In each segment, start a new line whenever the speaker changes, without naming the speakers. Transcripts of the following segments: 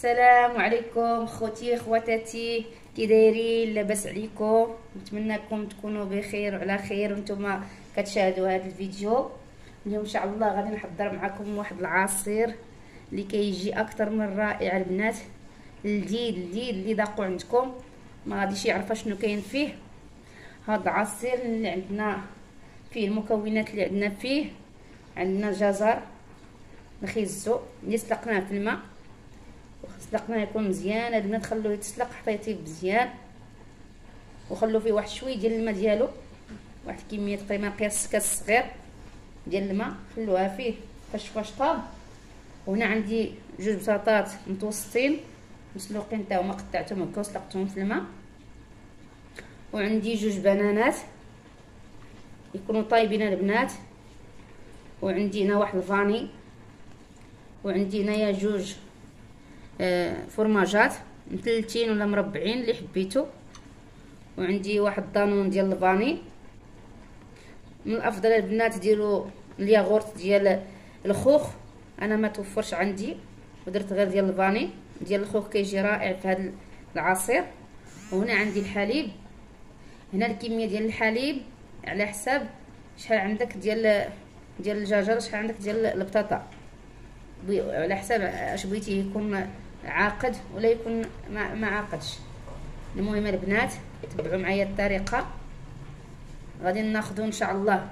السلام عليكم خوتي خواتاتي، كي دايرين؟ لاباس عليكم؟ نتمنىكم تكونوا بخير وعلى خير وانتم كتشاهدوا هذا الفيديو. اليوم ان شاء الله غادي نحضر معكم واحد العصير اللي كيجي اكثر من رائع البنات، لذيذ اللي ذاقوا عندكم ما غاديش يعرفوا شنو كاين فيه. هذا العصير اللي عندنا فيه المكونات اللي عندنا فيه، عندنا جزر نخيزو اللي سلقناه في الماء، سلقناه يكون مزيان البنات، خلوه يتسلق حتى يطيب مزيان وخلوا فيه واحد شويه ديال الماء ديالو، واحد كميه تقريبا قياس كاس صغير ديال الماء خلوها فيه فاش طاب. وهنا عندي جوج بطاطات متوسطين مسلوقين حتى هما، قطعتهم هكا وسلقتهم في الماء. وعندي جوج بنانات يكونوا طايبين البنات، وعندي هنا واحد الفاني، وعندي هنايا جوج فرماجات مثلثين ولا مربعين اللي حبيتو، وعندي واحد دانون ديال الفاني. من الافضل البنات ديروا الياغورت ديال الخوخ، انا ما توفرش عندي ودرت غير ديال الفاني. ديال الخوخ كيجي رائع في هذا العصير. وهنا عندي الحليب، هنا الكميه ديال الحليب على حساب شحال عندك ديال الدجاجه، شحال عندك ديال البطاطا، على حساب اش بغيتي يكون عاقد ولا يكون ما عاقدش. المهم البنات تبعوا معايا الطريقه، غادي ناخذوا ان شاء الله.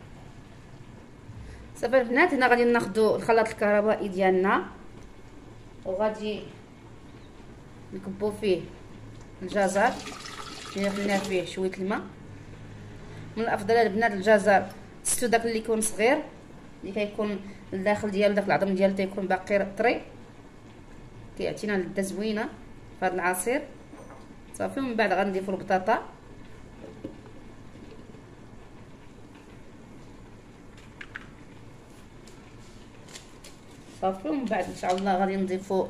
صافي البنات، هنا غادي ناخذوا الخلاط الكهربائي ديالنا وغادي نكبوا فيه الجزر اللي خلينا فيه شويه الماء. من الافضل البنات الجزر تستو داك اللي يكون صغير، اللي كيكون الداخل ديال داك العظم ديالو تيكون باقي طري، كيعطينا لذه زوينه في هذا العصير. صافي ومن بعد غنضيفوا البطاطا، صافي ومن بعد ان شاء الله غادي نضيفوا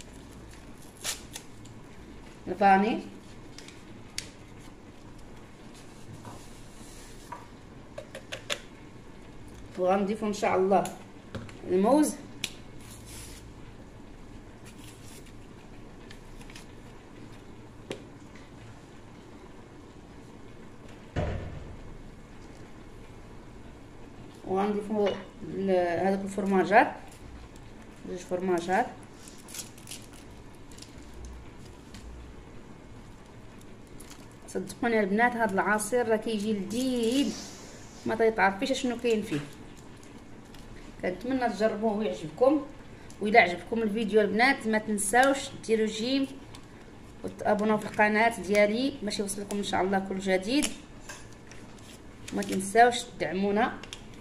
الفاني، وغنضيفوا ان شاء الله الموز، وغنضيفوا هذوك الفرماجات، جوج فرماجات. صدقوني البنات هذا العصير راه كيجي لذيذ ما تيتعرفيش شنو كاين فيه. كنتمنى تجربوه ويعجبكم. وإلا عجبكم الفيديو البنات ما تنساوش ديروا جيم وتابوناو في القناه ديالي باش يوصلكم ان شاء الله كل جديد. ما تنساوش تدعمونا.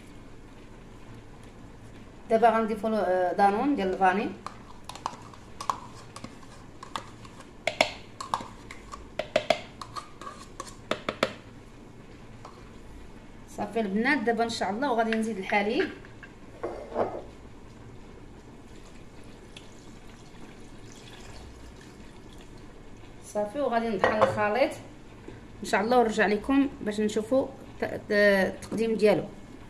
دابا غنضيفوا دانون ديال الفاني، صافي البنات. دابا ان شاء الله وغادي نزيد الحليب، صافي وغادي نطحن الخليط ان شاء الله ونرجع لكم باش نشوفوا التقديم ديالو.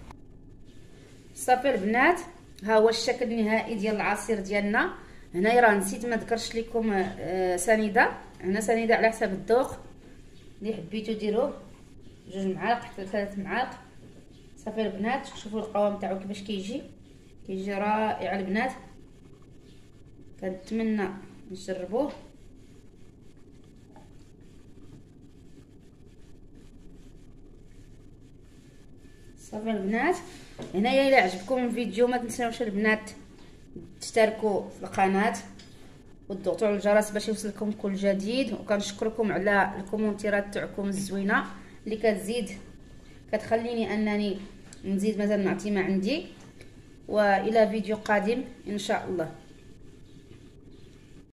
صافي البنات، ها هو الشكل النهائي ديال العصير ديالنا. هنايا راه نسيت ما ذكرش لكم سنيده، هنا سنيده على حساب الذوق اللي حبيتو ديروه، 2 معالق حتى 3 معالق. صافي البنات، شوفوا القوام تاعو كيفاش كيجي رائع البنات. كنتمنى نجربوه. صافي البنات، هنايا الا عجبكم الفيديو ما تنساوش البنات تشتركوا في القناه وتضغطوا على الجرس باش يوصلكم كل جديد. وكنشكركم على الكومونتيرات تاعكم الزوينه اللي كتزيد كتخليني انني نزيد مازال نعطي ما عندي. والى فيديو قادم ان شاء الله.